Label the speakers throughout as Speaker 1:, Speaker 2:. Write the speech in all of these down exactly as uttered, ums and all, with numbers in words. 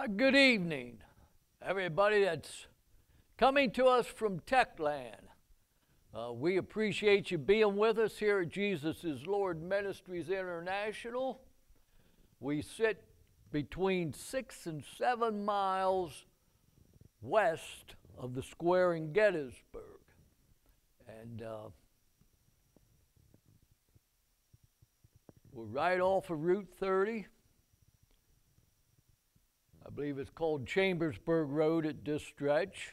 Speaker 1: Uh, good evening, everybody that's coming to us from Techland. Uh, we appreciate you being with us here at Jesus is Lord Ministries International. We sit between six and seven miles west of the square in Gettysburg. And uh, we're right off of Route thirty. I believe it's called Chambersburg Road at this stretch.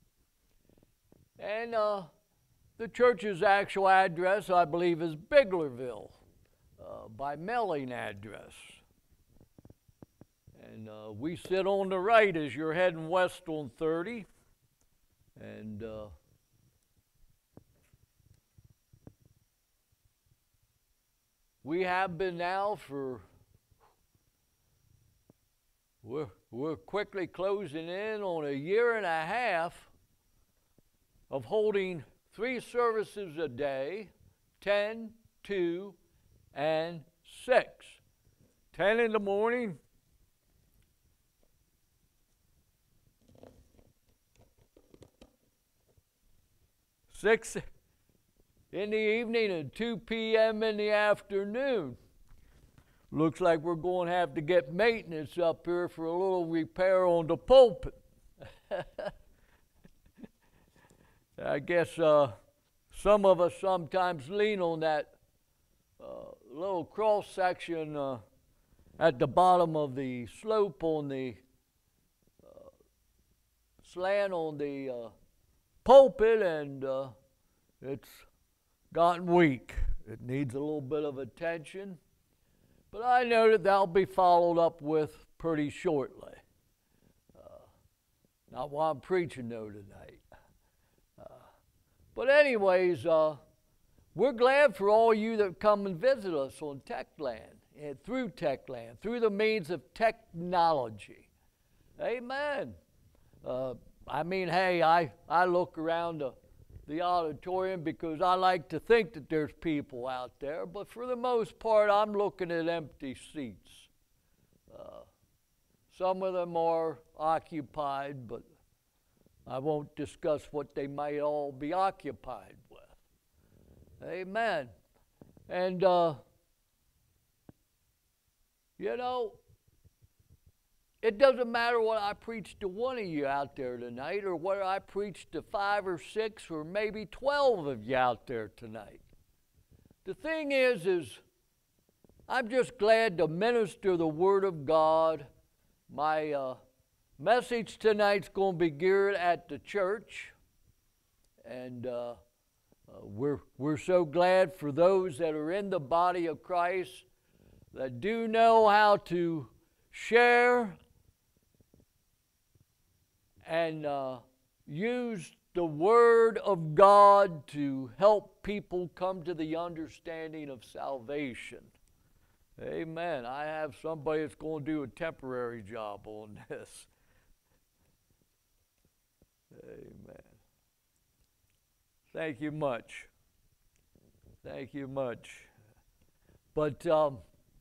Speaker 1: And uh, the church's actual address, I believe, is Biglerville uh, by mailing address. And uh, we sit on the right as you're heading west on thirty. And uh, we have been now for, we're, we're quickly closing in on a year and a half of holding three services a day, ten, two, and six. ten in the morning, six in the evening, and two p m in the afternoon. Looks like we're going to have to get maintenance up here for a little repair on the pulpit. I guess uh, some of us sometimes lean on that uh, little cross section uh, at the bottom of the slope on the uh, slant on the uh, pulpit, and uh, it's gotten weak. It needs a little bit of attention, but I know that that'll be followed up with pretty shortly. Uh, not while I'm preaching though tonight. But anyways, uh, we're glad for all you that come and visit us on Techland, and through Techland, through the means of technology. Amen. Uh, I mean, hey, I, I look around the, the auditorium because I like to think that there's people out there, but for the most part, I'm looking at empty seats. Uh, some of them are occupied, but I won't discuss what they might all be occupied with. Amen. And, uh, you know, it doesn't matter what I preach to one of you out there tonight, or whether I preach to five or six or maybe twelve of you out there tonight. The thing is, is I'm just glad to minister the Word of God. My, uh, message tonight's going to be geared at the church, and uh, uh, we're, we're so glad for those that are in the body of Christ that do know how to share and uh, use the Word of God to help people come to the understanding of salvation. Amen. I have somebody that's going to do a temporary job on this. Amen. Thank you much. Thank you much. But um,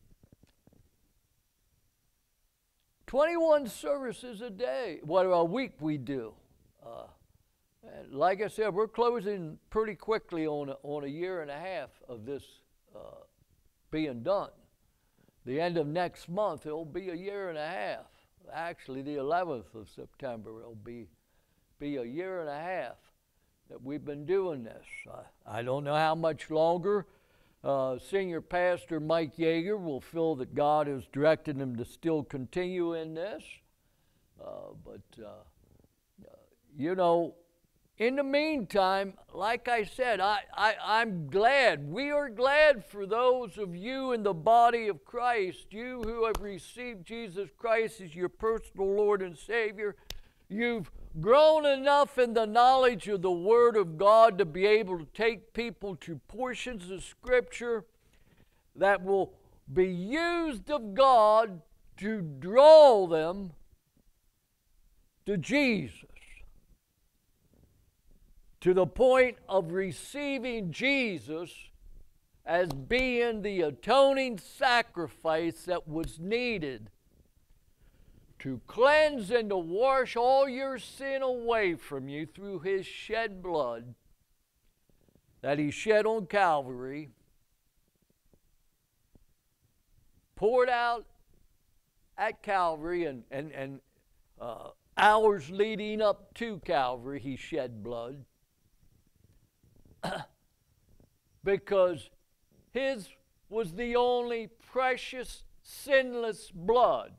Speaker 1: twenty-one services a day, what a week we do. Uh, and like I said, we're closing pretty quickly on a, on a year and a half of this uh, being done. The end of next month, it'll be a year and a half. Actually, the eleventh of September, it'll be be a year and a half that we've been doing this. I, I don't know how much longer. Uh, Senior Pastor Mike Yeager will feel that God has directed him to still continue in this. Uh, but, uh, uh, you know, in the meantime, like I said, I, I, I'm glad. We are glad for those of you in the body of Christ, you who have received Jesus Christ as your personal Lord and Savior. You've grown enough in the knowledge of the Word of God to be able to take people to portions of Scripture that will be used of God to draw them to Jesus, to the point of receiving Jesus as being the atoning sacrifice that was needed to cleanse and to wash all your sin away from you through his shed blood that he shed on Calvary, poured out at Calvary, and, and, and uh, hours leading up to Calvary, he shed blood. Because his was the only precious, sinless blood.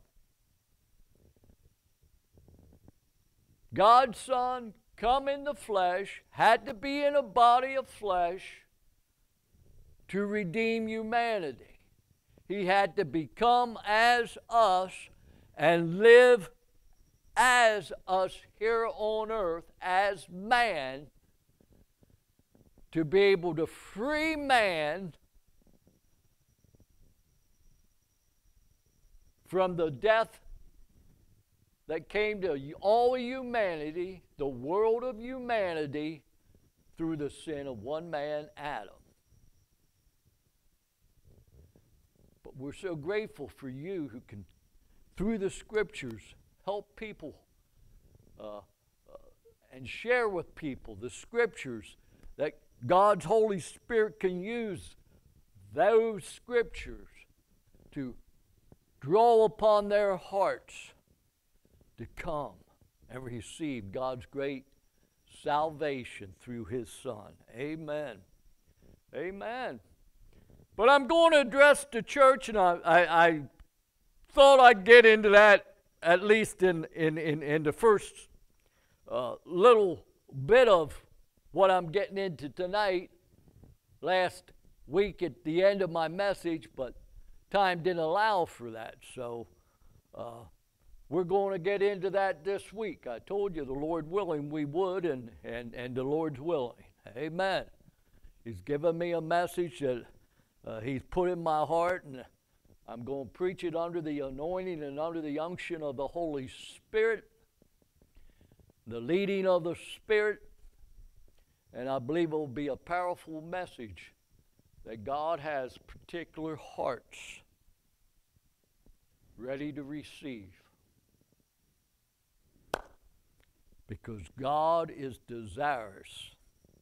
Speaker 1: God's Son, come in the flesh, had to be in a body of flesh to redeem humanity. He had to become as us and live as us here on earth as man to be able to free man from the death that came to all of humanity, the world of humanity, through the sin of one man, Adam. But we're so grateful for you who can, through the Scriptures, help people uh, uh, and share with people the Scriptures, that God's Holy Spirit can use those Scriptures to draw upon their hearts to come and receive God's great salvation through his Son. Amen. Amen. But I'm going to address the church, and I, I, I thought I'd get into that at least in, in, in, in the first uh, little bit of what I'm getting into tonight. Last week at the end of my message, but time didn't allow for that. So uh, we're going to get into that this week. I told you the Lord willing we would, and, and, and the Lord's willing. Amen. He's given me a message that uh, he's put in my heart, and I'm going to preach it under the anointing and under the unction of the Holy Spirit, the leading of the Spirit, and I believe it will be a powerful message that God has particular hearts ready to receive. Because God is desirous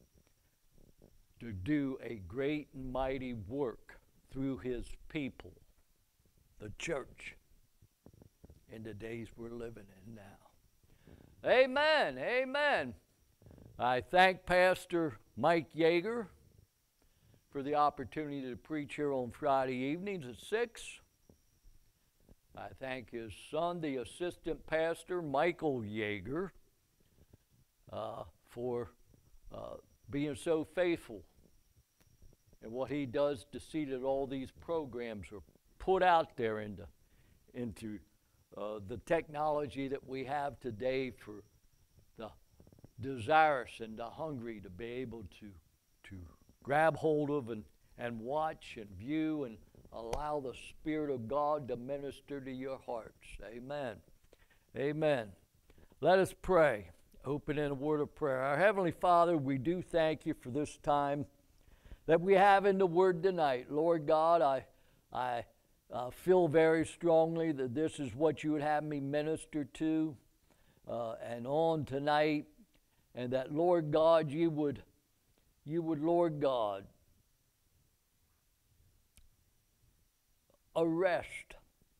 Speaker 1: to do a great and mighty work through his people, the church, in the days we're living in now. Amen, amen. I thank Pastor Mike Yeager for the opportunity to preach here on Friday evenings at six. I thank his son, the assistant pastor, Michael Yeager, uh, for uh, being so faithful in what he does to see that all these programs are put out there into, into uh, the technology that we have today for the desirous and the hungry to be able to, to grab hold of and, and watch and view and allow the Spirit of God to minister to your hearts. Amen. Amen. Let us pray. Open in a word of prayer. Our Heavenly Father, we do thank you for this time that we have in the Word tonight. Lord God, I, I uh, feel very strongly that this is what you would have me minister to uh, and on tonight, and that, Lord God, you would, you would, Lord God, arrest,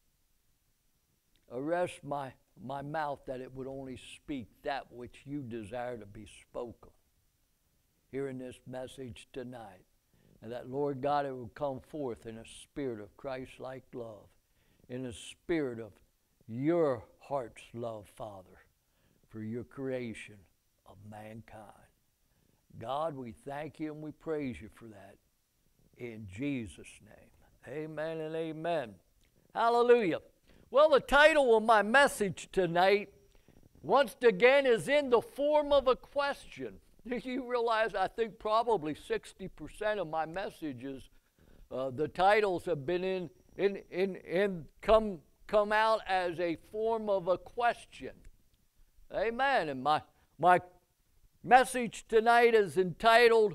Speaker 1: arrest my, my mouth, that it would only speak that which you desire to be spoken here in this message tonight. And that, Lord God, it will come forth in a spirit of Christ-like love, in a spirit of your heart's love, Father, for your creation of mankind. God, we thank you and we praise you for that. In Jesus' name, amen and amen. Hallelujah. Well, the title of my message tonight, once again, is in the form of a question. You realize I think probably sixty percent of my messages, uh, the titles have been in, in, in, in come, come out as a form of a question. Amen. And my, my message tonight is entitled,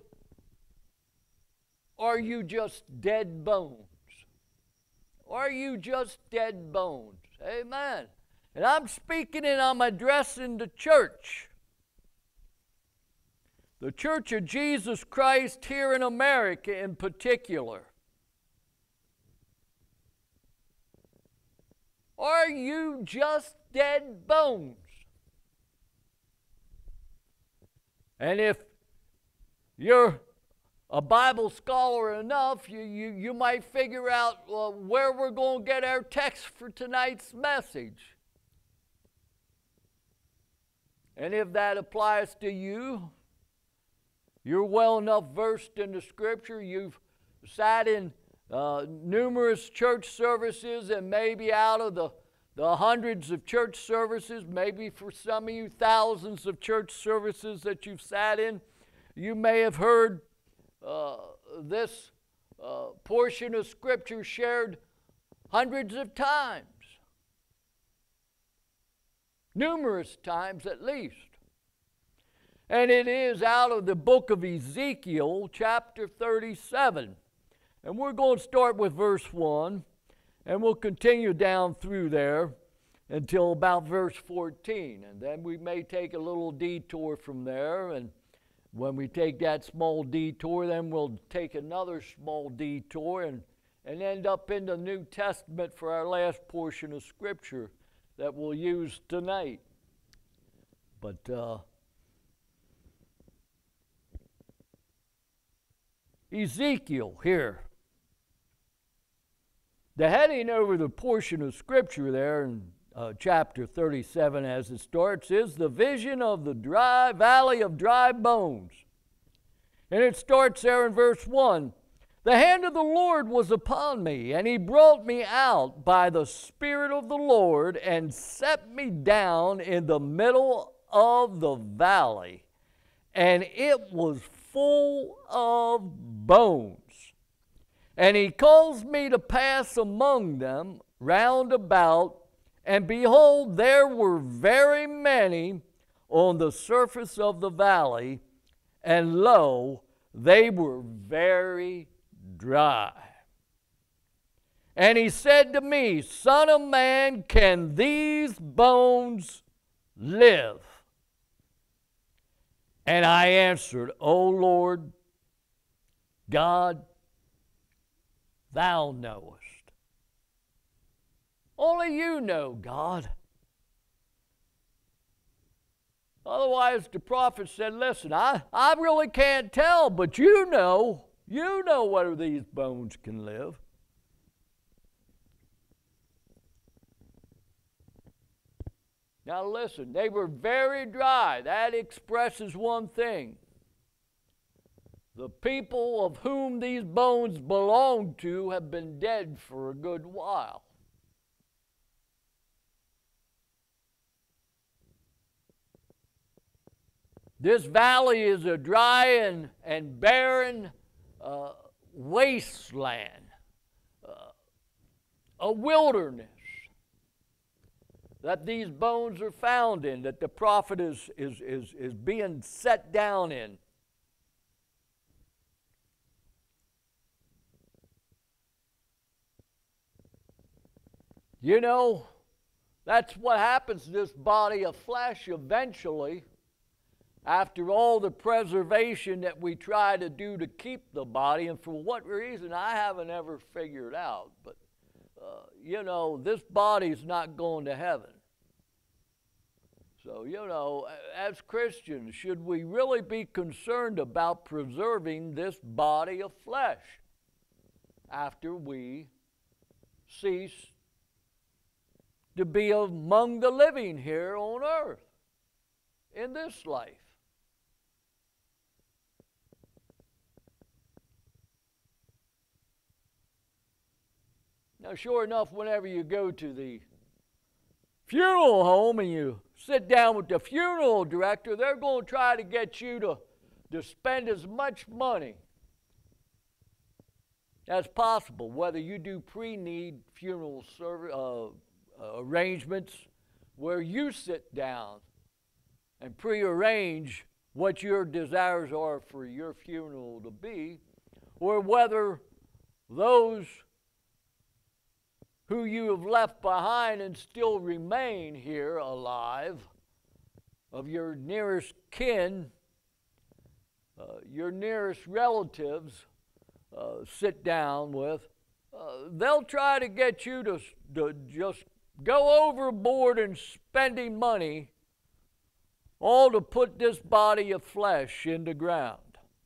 Speaker 1: Are You Just Dead Bones? Are you just dead bones? Amen. And I'm speaking and I'm addressing the church. The Church of Jesus Christ here in America in particular. Are you just dead bones? And if you're a Bible scholar enough, you, you, you might figure out uh, where we're going to get our text for tonight's message. And if that applies to you, you're well enough versed in the Scripture, you've sat in uh, numerous church services, and maybe out of the, the hundreds of church services, maybe for some of you thousands of church services that you've sat in, you may have heard uh, this uh, portion of Scripture shared hundreds of times. Numerous times at least. And it is out of the book of Ezekiel, chapter thirty-seven. And we're going to start with verse one, and we'll continue down through there until about verse fourteen. And then we may take a little detour from there, and when we take that small detour, then we'll take another small detour and, and end up in the New Testament for our last portion of Scripture that we'll use tonight. But uh, Ezekiel here. The heading over the portion of Scripture there in uh, chapter thirty-seven as it starts is the vision of the dry valley of dry bones. And it starts there in verse one. The hand of the Lord was upon me, and he brought me out by the Spirit of the Lord and set me down in the middle of the valley, and it was full of bones. And he caused me to pass among them round about, and behold, there were very many on the surface of the valley, and lo, they were very dry. And he said to me, Son of man, can these bones live? And I answered, O Lord God, thou knowest. Only you know, God. Otherwise, the prophet said, listen, I, I really can't tell, but you know. You know whether these bones can live. Now listen, they were very dry. That expresses one thing. The people of whom these bones belong to have been dead for a good while. This valley is a dry and, and barren uh, wasteland, uh, a wilderness that these bones are found in, that the prophet is, is, is, is being set down in. You know, that's what happens to this body of flesh eventually. After all the preservation that we try to do to keep the body, and for what reason I haven't ever figured out, but uh, you know, this body's not going to heaven. So, you know, as Christians, should we really be concerned about preserving this body of flesh after we cease to be among the living here on earth in this life? Now, sure enough, whenever you go to the funeral home and you sit down with the funeral director, they're going to try to get you to, to spend as much money as possible, whether you do pre-need funeral service, uh, uh, arrangements where you sit down and prearrange what your desires are for your funeral to be, or whether those who you have left behind and still remain here alive, of your nearest kin, uh, your nearest relatives, uh, sit down with, uh, they'll try to get you to, to just go overboard in spending money, all to put this body of flesh in the ground.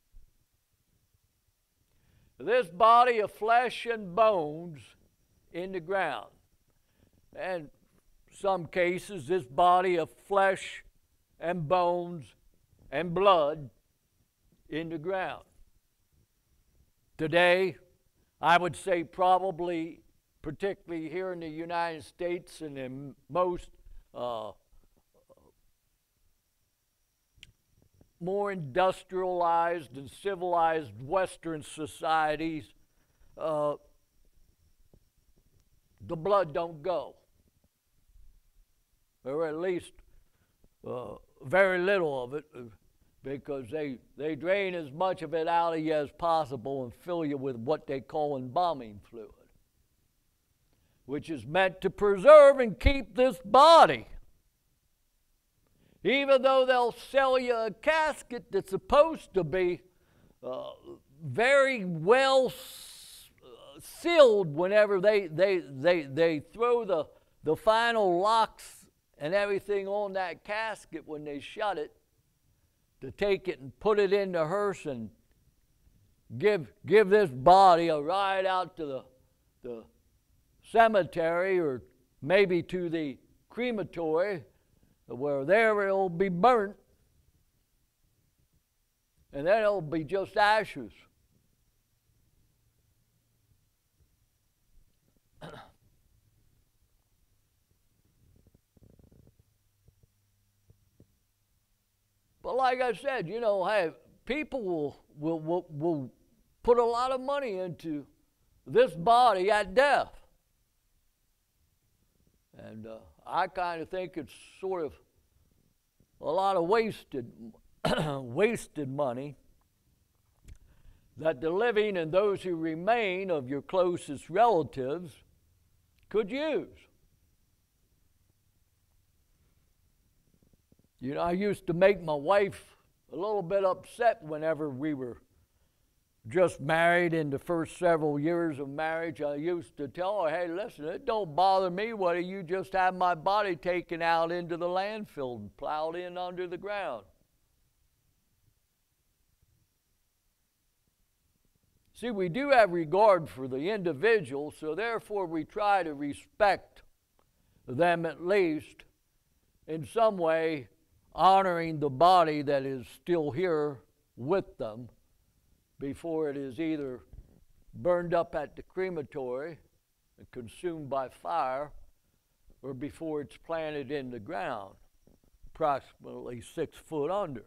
Speaker 1: This body of flesh and bones in the ground. And some cases, this body of flesh and bones and blood in the ground. Today, I would say probably, particularly here in the United States and in most uh, more industrialized and civilized Western societies, uh, the blood don't go. Or at least uh, very little of it, because they, they drain as much of it out of you as possible and fill you with what they call embalming fluid, which is meant to preserve and keep this body. Even though they'll sell you a casket that's supposed to be uh, very well s- uh, sealed whenever they, they, they, they throw the, the final locks and everything on that casket when they shut it, to take it and put it in the hearse and give, give this body a ride out to the, the cemetery or maybe to the crematory, where there it'll be burnt, and then it'll be just ashes. But like I said, you know, hey, people will, will, will, will put a lot of money into this body at death. And uh, I kind of think it's sort of a lot of wasted, wasted money that the living and those who remain of your closest relatives could use. You know, I used to make my wife a little bit upset whenever we were just married in the first several years of marriage. I used to tell her, hey, listen, it don't bother me whether you just have my body taken out into the landfill and plowed in under the ground. See, we do have regard for the individual, so therefore we try to respect them at least in some way, honoring the body that is still here with them before it is either burned up at the crematory and consumed by fire, or before it's planted in the ground, approximately six foot under.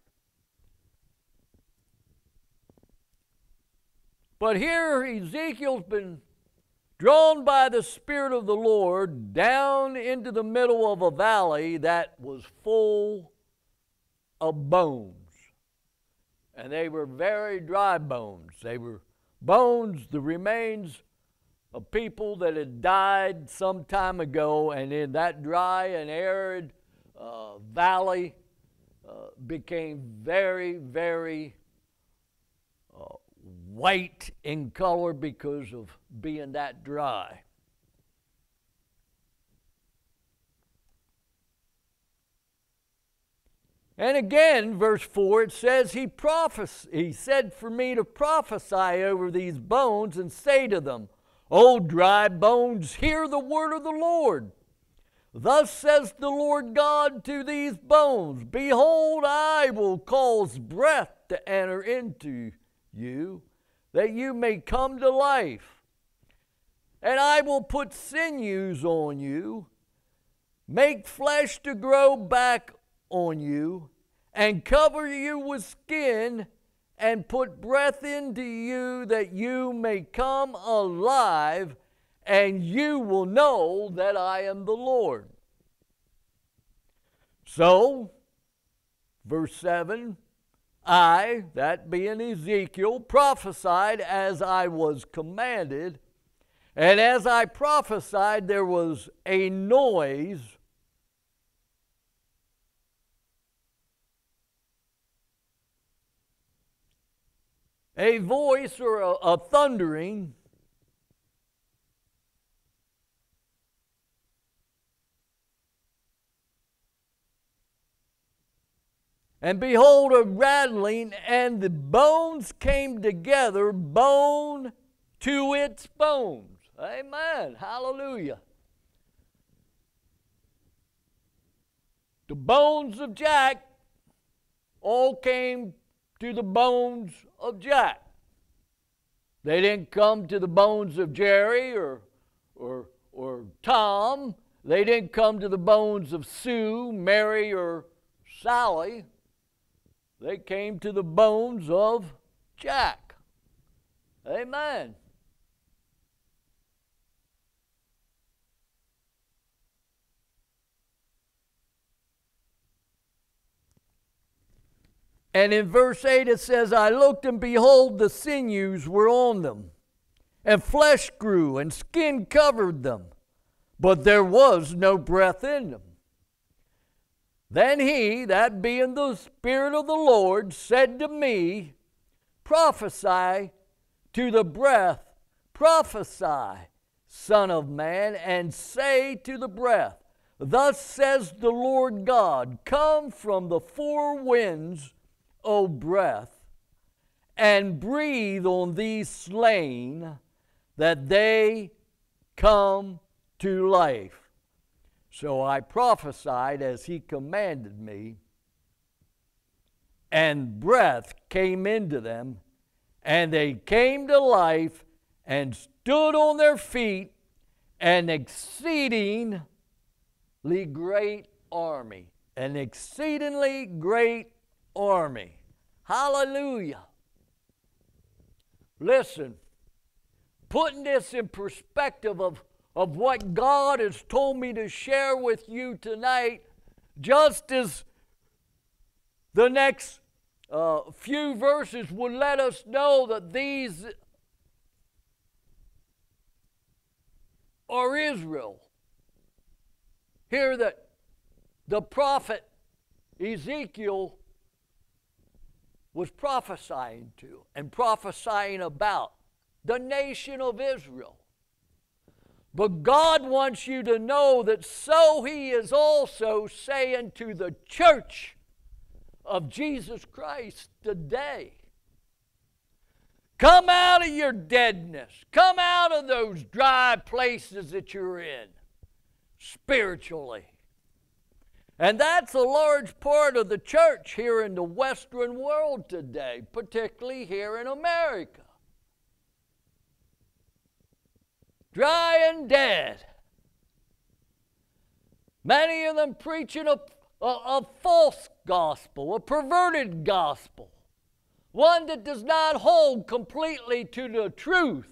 Speaker 1: But here Ezekiel's been drawn by the Spirit of the Lord down into the middle of a valley that was full of bones. And they were very dry bones. They were bones, the remains of people that had died some time ago, and in that dry and arid uh, valley uh, became very, very uh, white in color because of being that dry. And again, verse four, it says, he, prophes- he said for me to prophesy over these bones and say to them, O dry bones, hear the word of the Lord. Thus says the Lord God to these bones, behold, I will cause breath to enter into you, that you may come to life. And I will put sinews on you, make flesh to grow back on you, and cover you with skin, and put breath into you, that you may come alive, and you will know that I am the Lord. So, verse seven, I, that being Ezekiel, prophesied as I was commanded, And as I prophesied, there was a noise, a voice or a, a thundering, and behold, a rattling, and the bones came together, bone to its bones. Amen. Hallelujah. The bones of Jack all came to the bones of Jack. They didn't come to the bones of Jerry or, or, or Tom. They didn't come to the bones of Sue, Mary, or Sally. They came to the bones of Jack. Amen. And in verse eight it says, I looked, and behold, the sinews were on them, and flesh grew, and skin covered them, but there was no breath in them. Then he, that being the Spirit of the Lord, said to me, prophesy to the breath, prophesy, Son of man, and say to the breath, thus says the Lord God, come from the four winds, O breath, and breathe on these slain, that they come to life. So I prophesied as he commanded me, and breath came into them, and they came to life, and stood on their feet, an exceedingly great army. An exceedingly great army. Hallelujah. Listen, putting this in perspective of, of what God has told me to share with you tonight, just as the next uh, few verses would let us know that these are Israel. Here that the prophet Ezekiel was prophesying to and prophesying about the nation of Israel. But God wants you to know that so He is also saying to the church of Jesus Christ today, come out of your deadness. Come out of those dry places that you're in spiritually. And that's a large part of the church here in the Western world today, particularly here in America. Dry and dead. Many of them preaching a, a, a false gospel, a perverted gospel, one that does not hold completely to the truth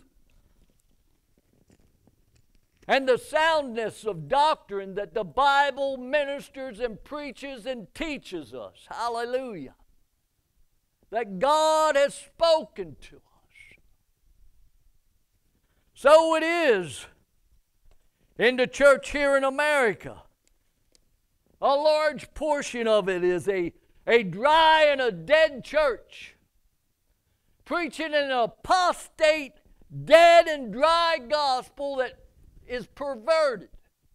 Speaker 1: and the soundness of doctrine that the Bible ministers and preaches and teaches us. Hallelujah. That God has spoken to us. So it is in the church here in America. A large portion of it is a, a dry and a dead church, preaching an apostate, dead and dry gospel that is perverted.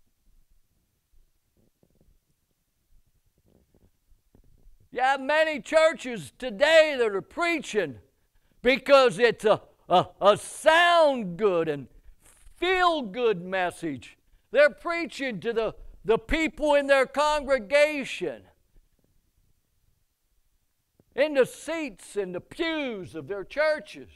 Speaker 1: You have many churches today that are preaching because it's a, a, a sound good and feel good message. They're preaching to the, the people in their congregation, in the seats and the pews of their churches.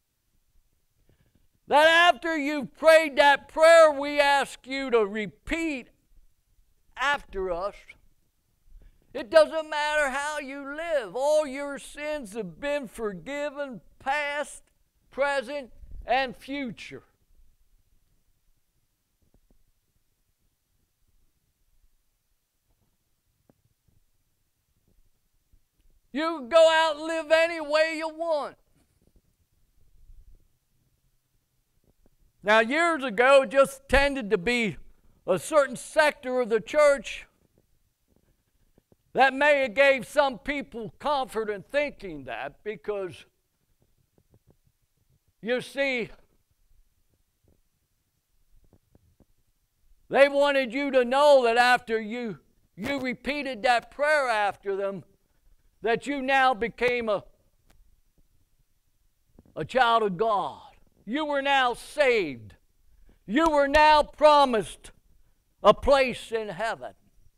Speaker 1: That after you've prayed that prayer, we ask you to repeat after us. It doesn't matter how you live. All your sins have been forgiven, past, present, and future. You can go out and live any way you want. Now, years ago, it just tended to be a certain sector of the church that may have gave some people comfort in thinking that, because you see, they wanted you to know that after you, you repeated that prayer after them, that you now became a, a child of God. You were now saved. You were now promised a place in heaven.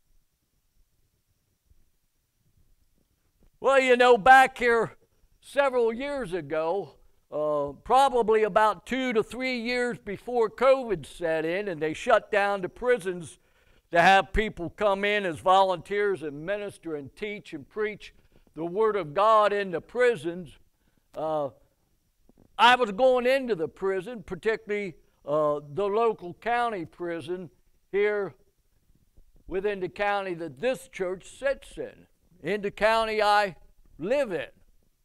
Speaker 1: Well, you know, back here several years ago, uh, probably about two to three years before COVID set in, and they shut down the prisons to have people come in as volunteers and minister and teach and preach the Word of God in the prisons. Uh, I was going into the prison, particularly uh, the local county prison here within the county that this church sits in, in the county I live in.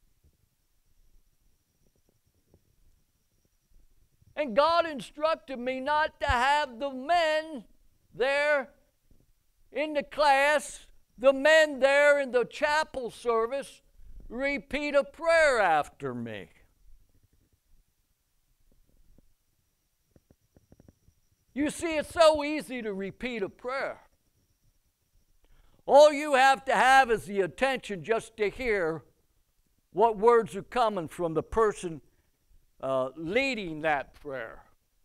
Speaker 1: And God instructed me not to have the men there in the class, the men there in the chapel service, repeat a prayer after me. You see, it's so easy to repeat a prayer. All you have to have is the attention just to hear what words are coming from the person uh, leading that prayer.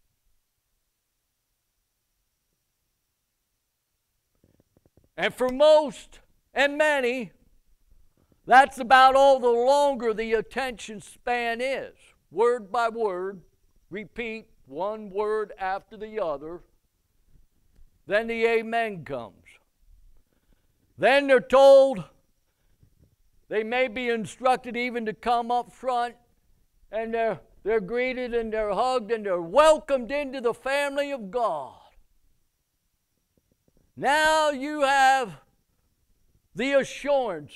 Speaker 1: And for most and many, that's about all the longer the attention span is. Word by word, repeat one word after the other. Then the amen comes. Then they're told, they may be instructed even to come up front, and they're, they're greeted and they're hugged and they're welcomed into the family of God. Now you have the assurance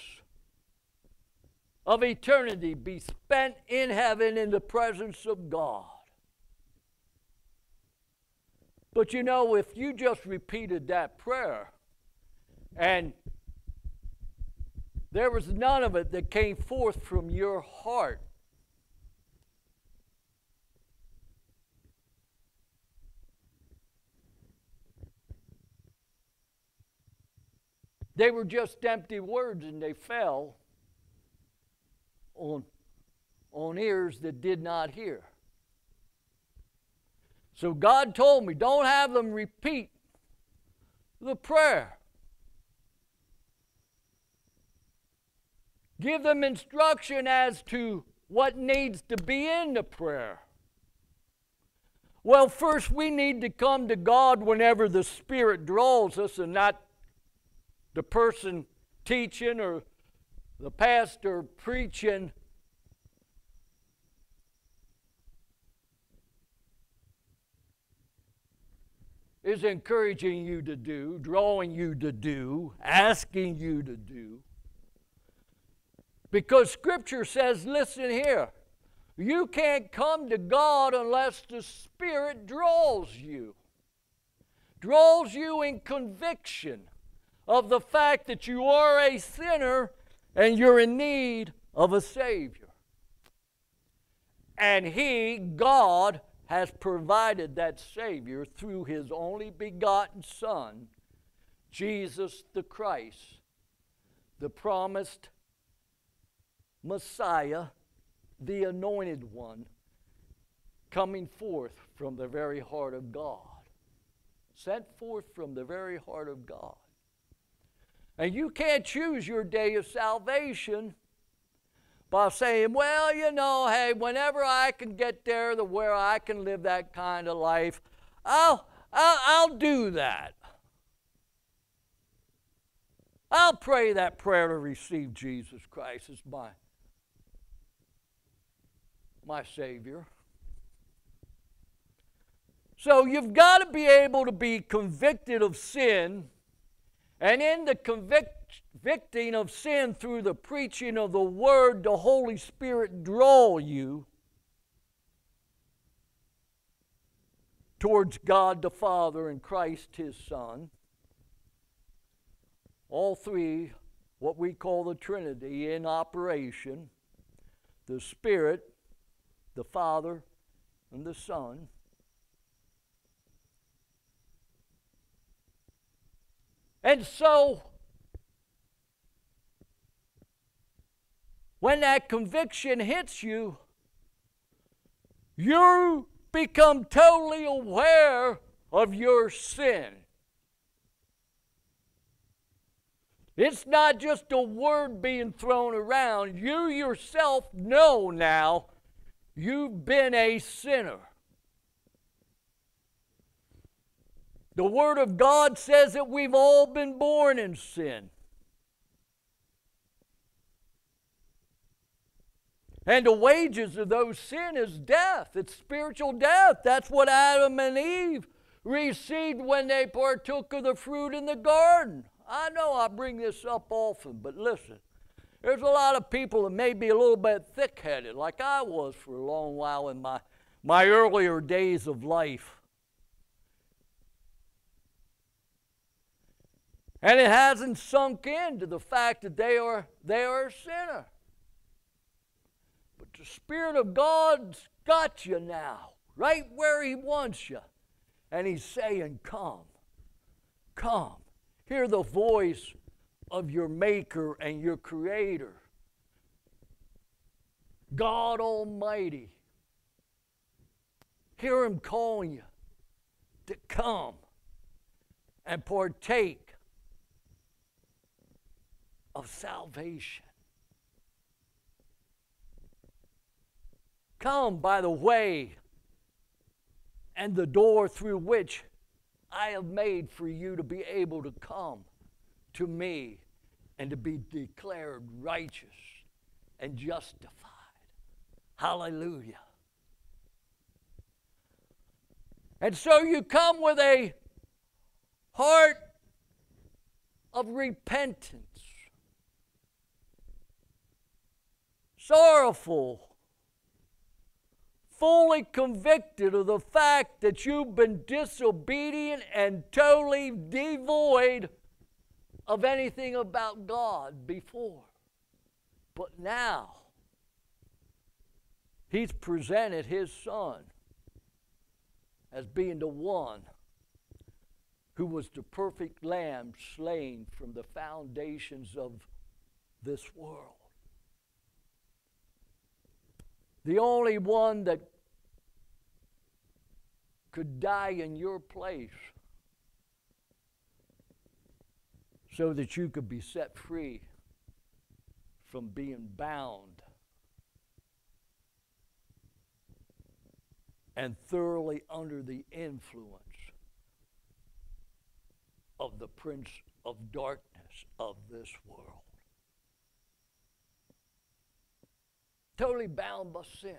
Speaker 1: of eternity be spent in heaven in the presence of God. But you know, if you just repeated that prayer and there was none of it that came forth from your heart, they were just empty words, and they fell on, on ears that did not hear. So God told me, don't have them repeat the prayer. Give them instruction as to what needs to be in the prayer. Well, first we need to come to God whenever the Spirit draws us, and not the person teaching or the pastor preaching. Is encouraging you to do, drawing you to do, asking you to do. Because Scripture says, listen here, you can't come to God unless the Spirit draws you. Draws you in conviction of the fact that you are a sinner and you're in need of a Savior. And He, God, has provided that Savior through His only begotten Son, Jesus the Christ, the promised Messiah, the anointed one, coming forth from the very heart of God. Sent forth from the very heart of God. And you can't choose your day of salvation by saying, well, you know, hey, whenever I can get there to where I can live that kind of life, I'll, I'll, I'll do that. I'll pray that prayer to receive Jesus Christ as my, my Savior. So you've got to be able to be convicted of sin, and in the convicting of sin through the preaching of the Word, the Holy Spirit draw you towards God the Father and Christ his Son. All three, what we call the Trinity, in operation. The Spirit, the Father, and the Son. And so, when that conviction hits you, you become totally aware of your sin. It's not just a word being thrown around. You yourself know now you've been a sinner. The Word of God says that we've all been born in sin. And the wages of those sin is death. It's spiritual death. That's what Adam and Eve received when they partook of the fruit in the garden. I know I bring this up often, but listen. There's a lot of people that may be a little bit thick-headed, like I was for a long while in my, my earlier days of life. And it hasn't sunk into the fact that they are, they are a sinner. But the Spirit of God's got you now, right where He wants you. And He's saying, come, come. Hear the voice of your Maker and your Creator, God Almighty. Hear Him calling you to come and partake of salvation. Come by the way and the door through which I have made for you to be able to come to me and to be declared righteous and justified. Hallelujah. And so you come with a heart of repentance, sorrowful, fully convicted of the fact that you've been disobedient and totally devoid of anything about God before. But now, He's presented His Son as being the one who was the perfect lamb slain from the foundations of this world. The only one that could die in your place so that you could be set free from being bound and thoroughly under the influence of the prince of darkness of this world. Totally bound by sin.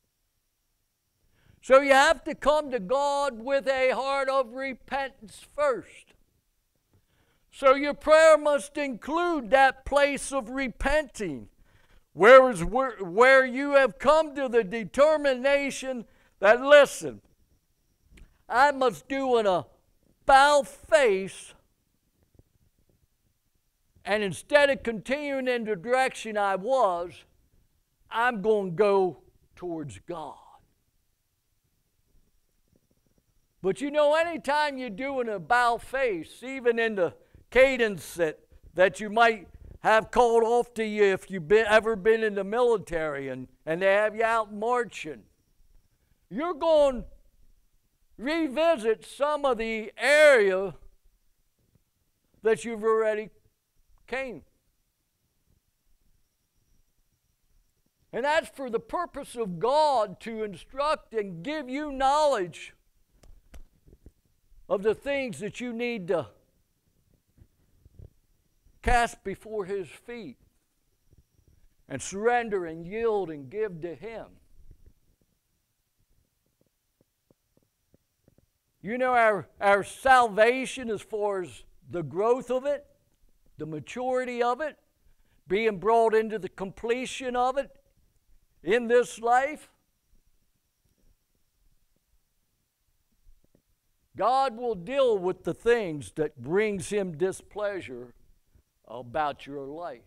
Speaker 1: So you have to come to God with a heart of repentance first. So your prayer must include that place of repenting, whereas where, where you have come to the determination that, listen, I must do an about face, and instead of continuing in the direction I was, I'm going to go towards God. But you know, anytime you're doing a bow face, even in the cadence that, that you might have called off to you if you've been, ever been in the military and, and they have you out marching, you're going to revisit some of the area that you've already came. And that's for the purpose of God to instruct and give you knowledge of the things that you need to cast before His feet and surrender and yield and give to Him. You know, our, our salvation, as far as the growth of it, the maturity of it, being brought into the completion of it in this life, God will deal with the things that brings him displeasure about your life.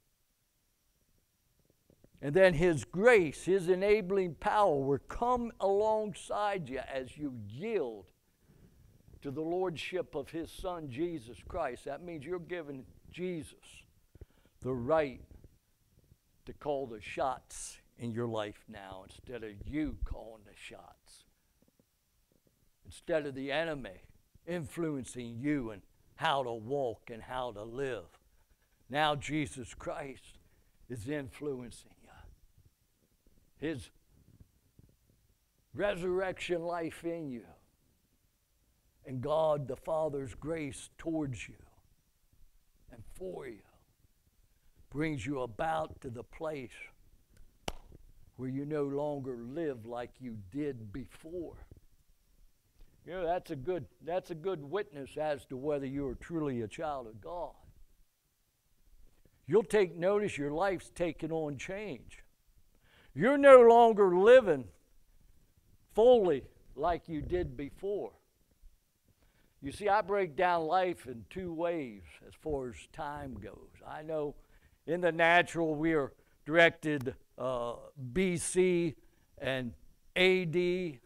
Speaker 1: And then his grace, his enabling power will come alongside you as you yield to the lordship of his Son, Jesus Christ. That means you're giving Jesus the right to call the shots in your life now instead of you calling the shots. Instead of the enemy influencing you and how to walk and how to live. Now Jesus Christ is influencing you. His resurrection life in you. And God the Father's grace towards you and for you brings you about to the place where you no longer live like you did before. You know, that's a good, that's a good witness as to whether you are truly a child of God. You'll take notice your life's taking on change. You're no longer living fully like you did before. You see, I break down life in two ways as far as time goes. I know in the natural we are directed uh, B C and A D.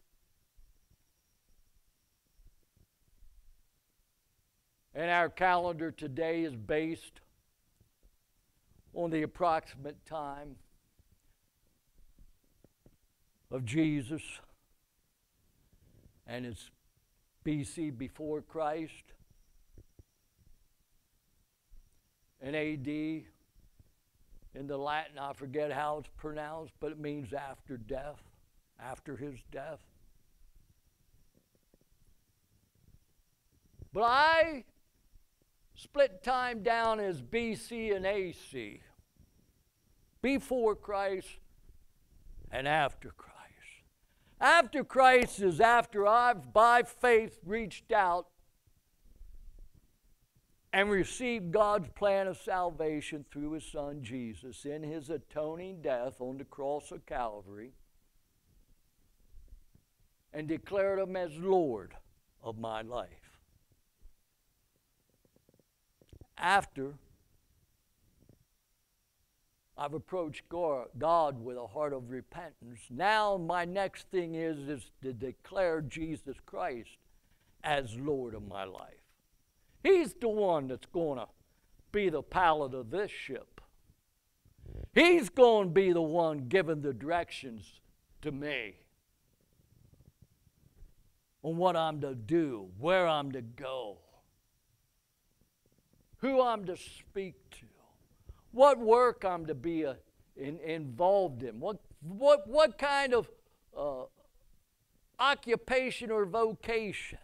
Speaker 1: And our calendar today is based on the approximate time of Jesus, and it's B C before Christ, and A D in the Latin, I forget how it's pronounced, but it means after death, after his death. But I split time down as B C and A C, before Christ and after Christ. After Christ is after I've, by faith, reached out and received God's plan of salvation through his Son Jesus in his atoning death on the cross of Calvary and declared him as Lord of my life. After I've approached God with a heart of repentance, now my next thing is, is to declare Jesus Christ as Lord of my life. He's the one that's going to be the pilot of this ship. He's going to be the one giving the directions to me on what I'm to do, where I'm to go, who I'm to speak to, what work I'm to be uh, in, involved in, what, what, what kind of uh, occupation or vocation.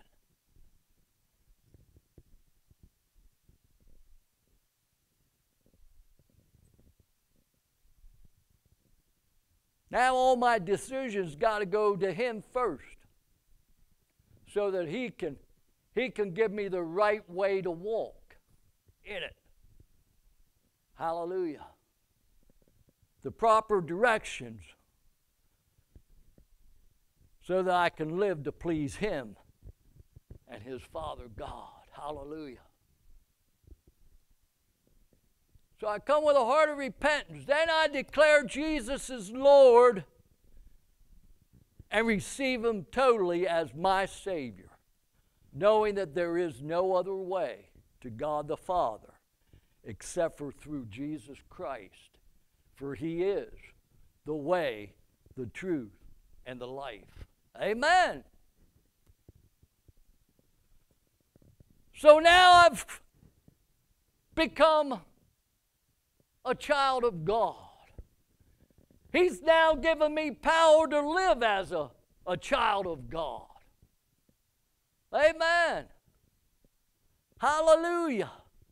Speaker 1: Now all my decisions got to go to him first so that he can, he can give me the right way to walk in it. Hallelujah. The proper directions so that I can live to please him and his Father God. Hallelujah. So I come with a heart of repentance. Then I declare Jesus as Lord and receive him totally as my Savior, knowing that there is no other way to God the Father except for through Jesus Christ, for he is the way, the truth, and the life. Amen. So now I've become a child of God. He's now given me power to live as a, a child of God. Amen. Hallelujah.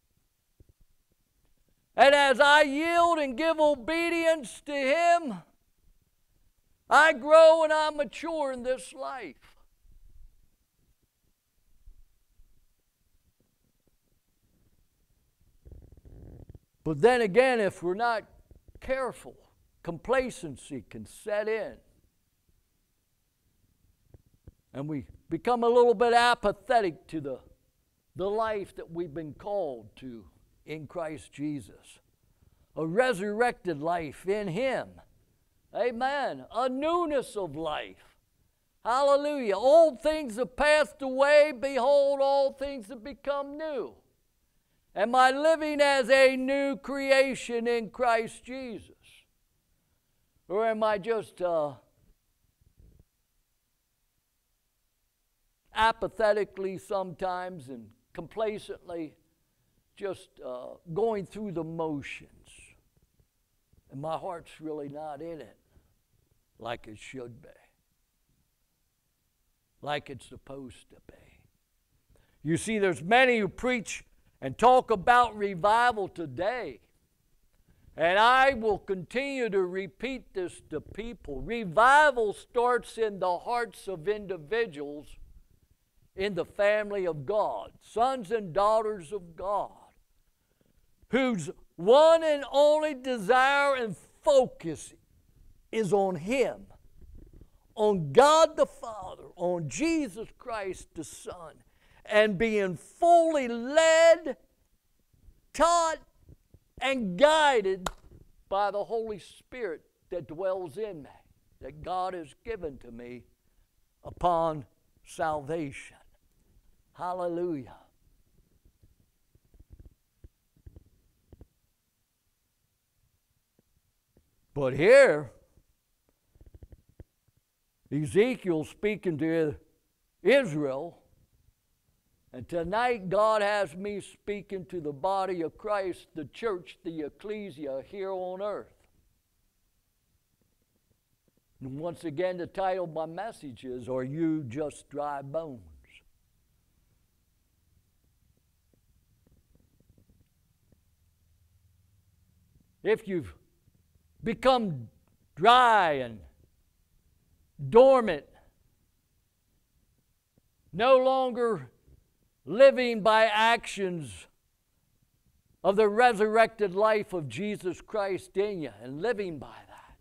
Speaker 1: And as I yield and give obedience to him, I grow and I mature in this life. But then again, if we're not careful, complacency can set in. And we become a little bit apathetic to the, the life that we've been called to in Christ Jesus. A resurrected life in Him. Amen. A newness of life. Hallelujah. Old things have passed away. Behold, all things have become new. Am I living as a new creation in Christ Jesus? Or am I just uh, apathetically sometimes and complacently just uh, going through the motions? And my heart's really not in it like it should be, like it's supposed to be. You see, there's many who preach and talk about revival today. And I will continue to repeat this to people. Revival starts in the hearts of individuals in the family of God, sons and daughters of God, whose one and only desire and focus is on Him, on God the Father, on Jesus Christ the Son, and being fully led, taught, and guided by the Holy Spirit that dwells in me, that God has given to me upon salvation. Hallelujah. But here, Ezekiel speaking to Israel, and tonight God has me speaking to the body of Christ, the church, the ecclesia here on earth. And once again, the title of my message is, Are You Just Dry Bones? If you've become dry and dormant, no longer living by actions of the resurrected life of Jesus Christ in you and living by that,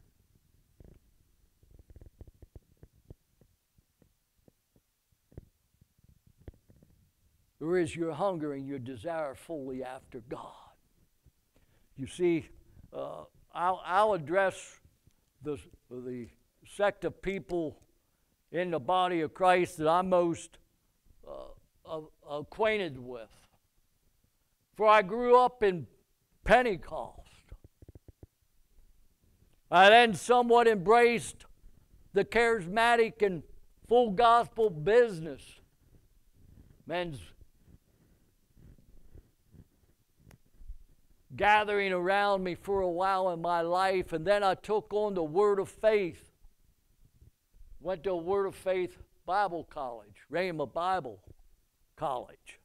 Speaker 1: or is your hunger and your desire fully after God? You see, uh, I'll, I'll address the, the sect of people in the body of Christ that I'm most uh, acquainted with. For I grew up in Pentecost. I then somewhat embraced the charismatic and full gospel business. Men's gathering around me for a while in my life, and then I took on the Word of Faith. Went to a Word of Faith Bible college, Rhema Bible College.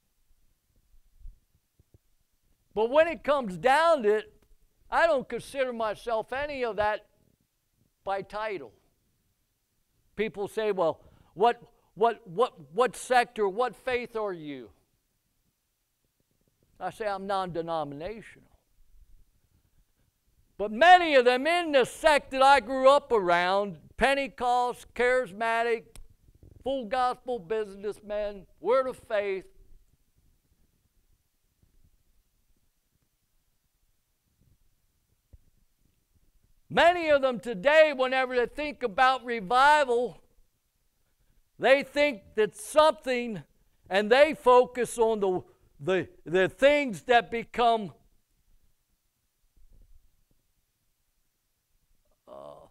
Speaker 1: But when it comes down to it, I don't consider myself any of that by title. People say, well, what, what, what, what sect or what faith are you? I say, I'm non-denominational. But many of them in the sect that I grew up around, Pentecost, charismatic, full gospel businessmen, Word of Faith, many of them today, whenever they think about revival, they think that something, and they focus on the, the, the things that become uh,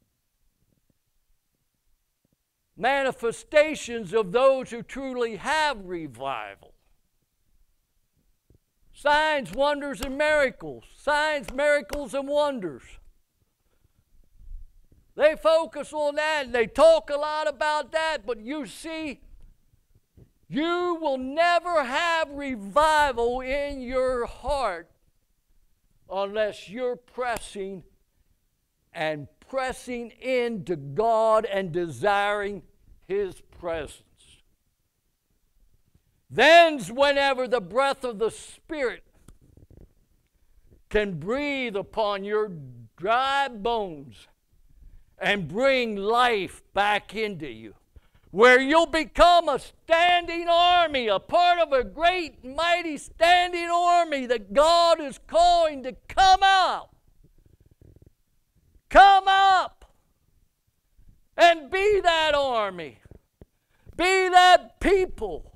Speaker 1: manifestations of those who truly have revival. Signs, wonders, and miracles. Signs, miracles, and wonders. They focus on that, and they talk a lot about that, but you see, you will never have revival in your heart unless you're pressing and pressing into God and desiring His presence. Then's whenever the breath of the Spirit can breathe upon your dry bones and bring life back into you. where you'll become a standing army, a part of a great, mighty standing army that God is calling to come out. Come up and be that army. Be that people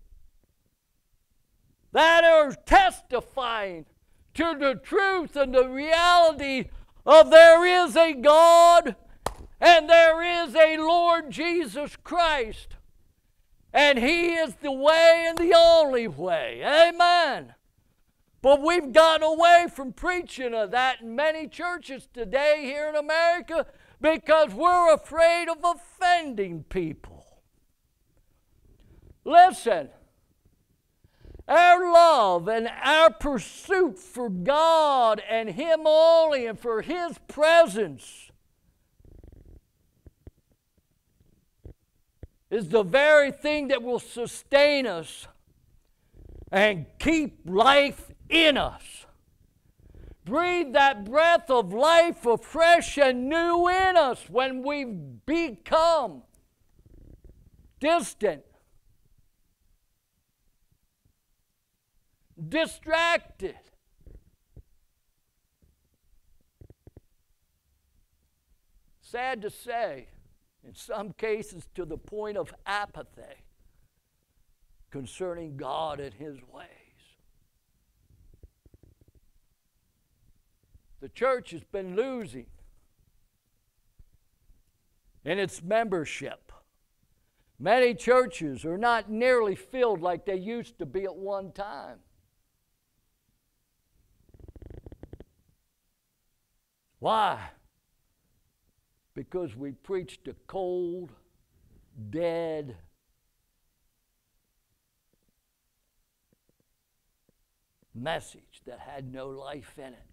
Speaker 1: that are testifying to the truth and the reality of there is a God and there is a Lord Jesus Christ. And He is the way and the only way. Amen. But we've gotten away from preaching of that in many churches today here in America because we're afraid of offending people. Listen, our love and our pursuit for God and Him only and for His presence is the very thing that will sustain us and keep life in us. Breathe that breath of life afresh and new in us when we've become distant, distracted, sad to say, in some cases to the point of apathy concerning God and His ways. The church has been losing in its membership. Many churches are not nearly filled like they used to be at one time. Why? Because we preached a cold, dead, message that had no life in it.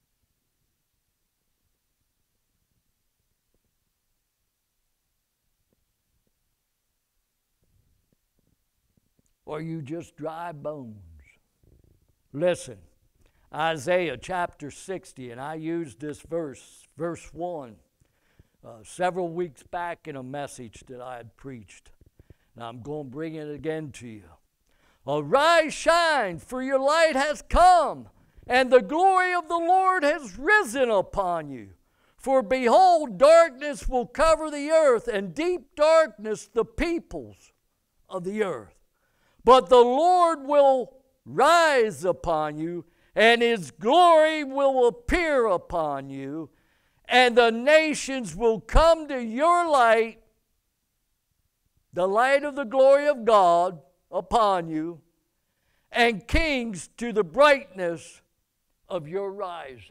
Speaker 1: Or you just dry bones. Listen, Isaiah chapter sixty, and I used this verse, verse one, uh, several weeks back in a message that I had preached. Now I'm going to bring it again to you. Arise, shine, for your light has come, and the glory of the Lord has risen upon you. For behold, darkness will cover the earth, and deep darkness the peoples of the earth. But the Lord will rise upon you, and His glory will appear upon you, and the nations will come to your light, the light of the glory of God upon you, and kings to the brightness of your rising.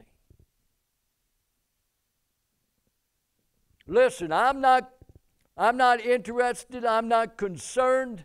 Speaker 1: Listen, I'm not, I'm not interested, I'm not concerned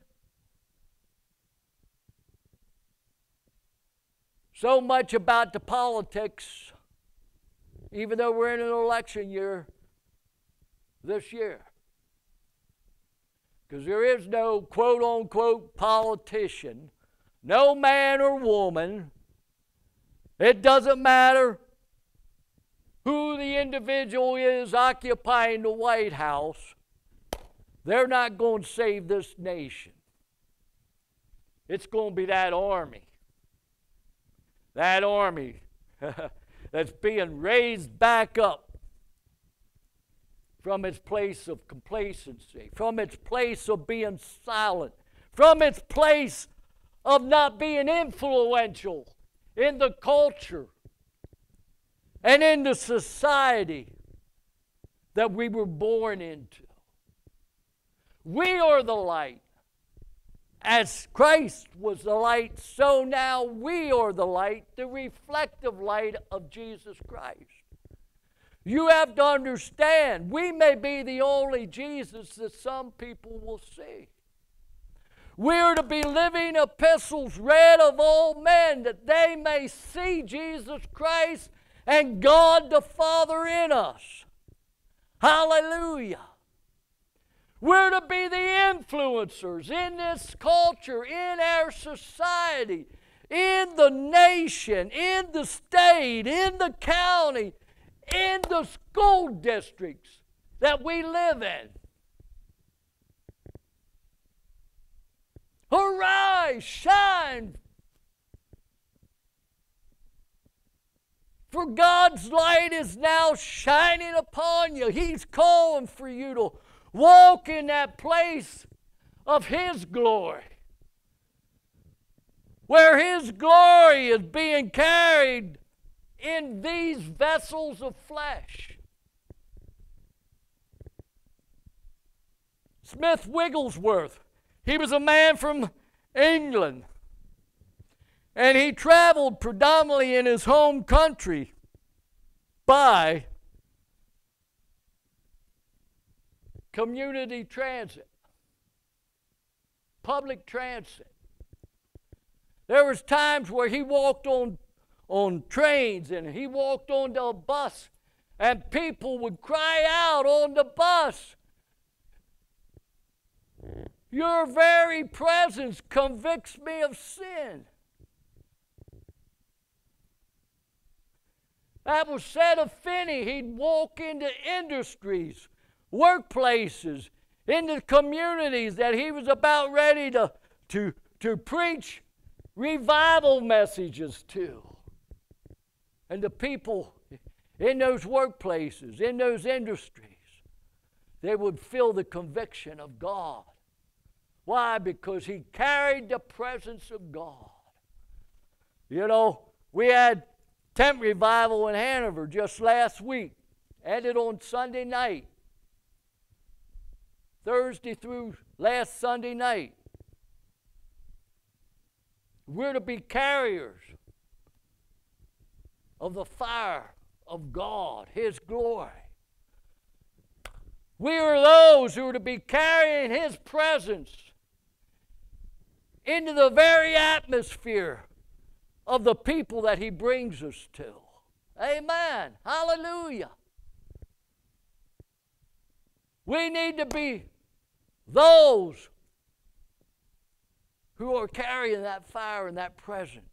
Speaker 1: so much about the politics, even though we're in an election year this year. Because there is no quote-unquote politician, no man or woman. It doesn't matter who the individual is occupying the White House. They're not going to save this nation. It's going to be that army. That army that's being raised back up from its place of complacency, from its place of being silent, from its place of not being influential in the culture and in the society that we were born into. We are the light. As Christ was the light, so now we are the light, the reflective light of Jesus Christ. You have to understand, we may be the only Jesus that some people will see. We are to be living epistles read of all men, that they may see Jesus Christ and God the Father in us. Hallelujah. We're to be the influencers in this culture, in our society, in the nation, in the state, in the county, in the school districts that we live in. Arise, shine, for God's light is now shining upon you. He's calling for you to walk in that place of His glory, where His glory is being carried in these vessels of flesh. Smith Wigglesworth, he was a man from England, and he traveled predominantly in his home country by community transit, public transit. There was times where he walked on, on trains and he walked onto a bus, and people would cry out on the bus, "Your very presence convicts me of sin." That was said of Finney. He'd walk into industries, workplaces, into communities that he was about ready to, to, to preach revival messages to. And the people in those workplaces, in those industries, they would feel the conviction of God. Why? Because he carried the presence of God. You know, we had tent revival in Hanover just last week. Ended on Sunday night. Thursday through last Sunday night. We're to be carriers of the fire of God, His glory. We are those who are to be carrying His presence into the very atmosphere of the people that He brings us to. Amen. Hallelujah. We need to be those who are carrying that fire and that presence.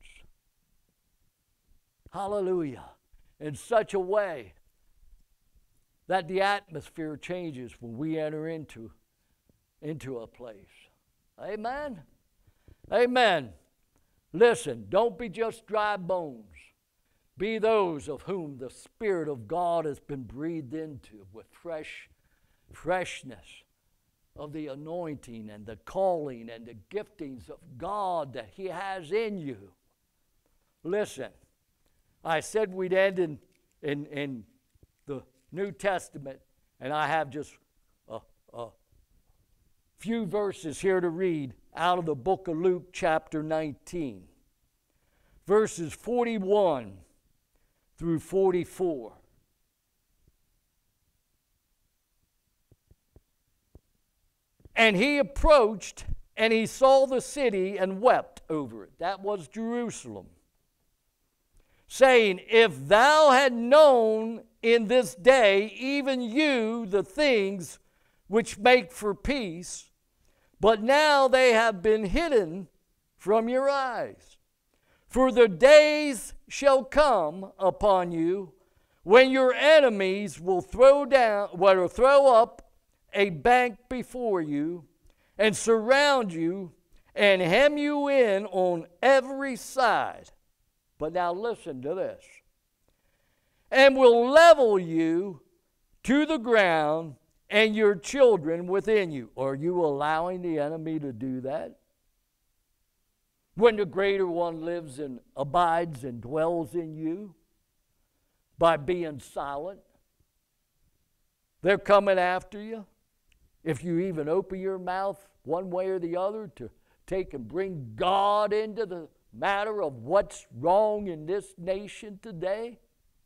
Speaker 1: Hallelujah. In such a way that the atmosphere changes when we enter into, into a place. Amen. Amen. Listen, don't be just dry bones. Be those of whom the Spirit of God has been breathed into with fresh freshness of the anointing and the calling and the giftings of God that He has in you. Listen, I said we'd end in, in, in the New Testament, and I have just a, a few verses here to read out of the book of Luke chapter nineteen, verses forty-one through forty-four. And he approached, and he saw the city and wept over it. That was Jerusalem. Saying, if thou had known in this day, even you, the things which make for peace, but now they have been hidden from your eyes. For the days shall come upon you when your enemies will throw down, will throw up a bank before you and surround you and hem you in on every side. But now listen to this. And will level you to the ground and your children within you. Are you allowing the enemy to do that? When the greater one lives and abides and dwells in you by being silent, they're coming after you. If you even open your mouth one way or the other to take and bring God into the matter of what's wrong in this nation today,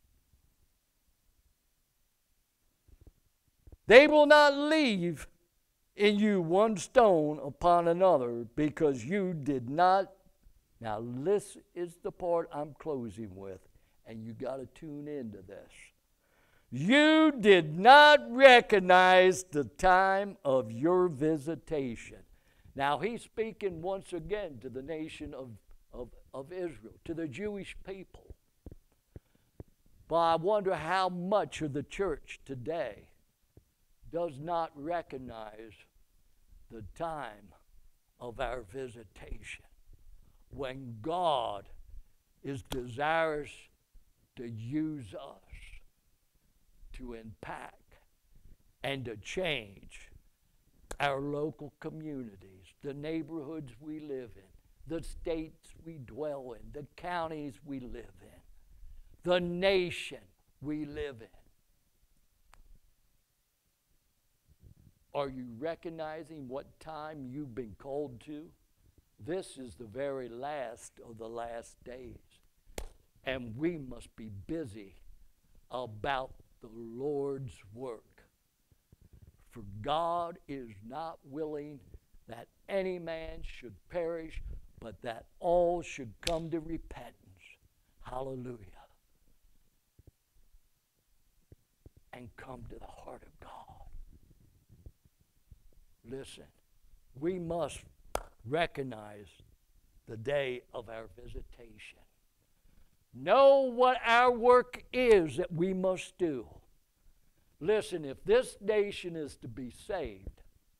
Speaker 1: they will not leave in you one stone upon another, because you did not. Now this is the part I'm closing with, and you got to tune into this. You did not recognize the time of your visitation. Now he's speaking once again to the nation of, of, of Israel, to the Jewish people. But I wonder how much of the church today does not recognize the time of our visitation, when God is desirous to use us to impact and to change our local communities, the neighborhoods we live in, the states we dwell in, the counties we live in, the nation we live in. Are you recognizing what time you've been called to? This is the very last of the last days. And we must be busy about the Lord's work. For God is not willing that any man should perish, but that all should come to repentance. Hallelujah. And come to the heart of God. Listen, we must recognize the day of our visitation. Know what our work is that we must do. Listen, if this nation is to be saved,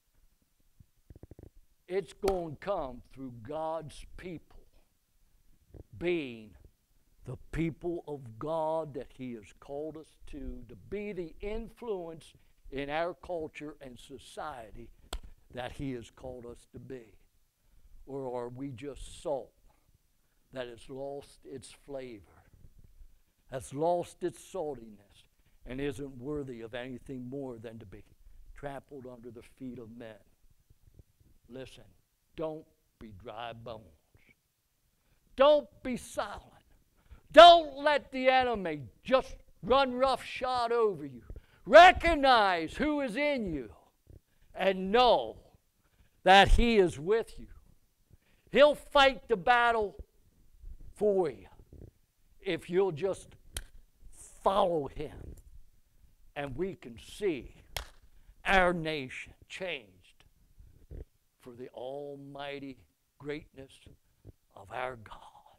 Speaker 1: it's going to come through God's people being the people of God that He has called us to, to be the influence in our culture and society that He has called us to be. Or are we just salt that has lost its flavor, has lost its saltiness, and isn't worthy of anything more than to be trampled under the feet of men? Listen, don't be dry bones. Don't be silent. Don't let the enemy just run roughshod over you. Recognize who is in you and know that He is with you. He'll fight the battle for you if you'll just follow Him. And we can see our nation changed for the almighty greatness of our God,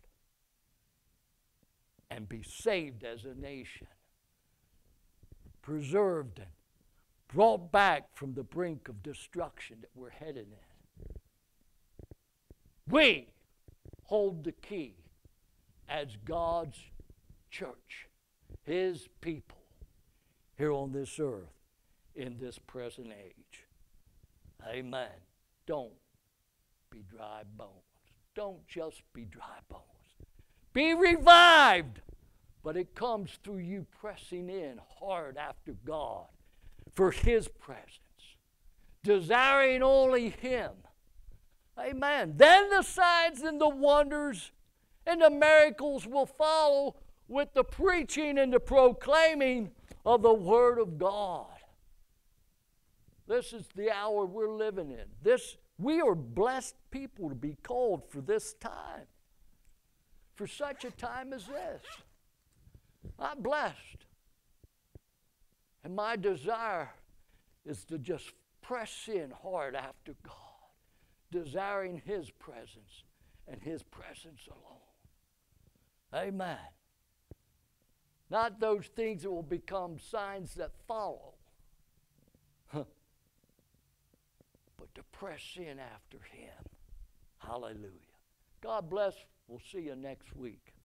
Speaker 1: and be saved as a nation, preserved and brought back from the brink of destruction that we're headed in. We hold the key as God's church, His people, here on this earth in this present age. Amen. Don't be dry bones. Don't just be dry bones. Be revived. But it comes through you pressing in hard after God for His presence, desiring only Him. Amen. Then the signs and the wonders and the miracles will follow with the preaching and the proclaiming of the Word of God. This is the hour we're living in. This, we are blessed people to be called for this time, for such a time as this. I'm blessed. And my desire is to just press in hard after God, desiring His presence and His presence alone. Amen. Not those things that will become signs that follow, but to press in after Him. Hallelujah. God bless. We'll see you next week.